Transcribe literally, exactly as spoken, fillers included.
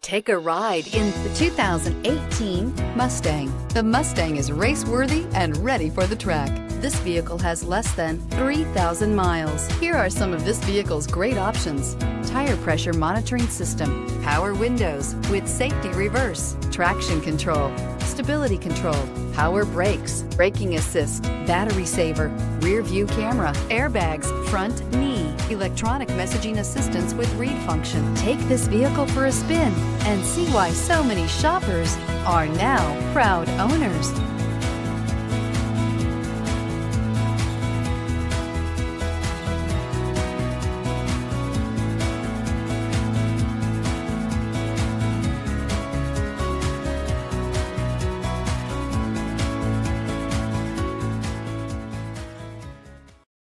Take a ride in the two thousand eighteen Mustang. The Mustang is race-worthy and ready for the track. This vehicle has less than three thousand miles. Here are some of this vehicle's great options: tire pressure monitoring system, power windows with safety reverse, traction control, stability control, power brakes, braking assist, battery saver, rear view camera, airbags, front knee, electronic messaging assistance with read function. Take this vehicle for a spin and see why so many shoppers are now proud owners.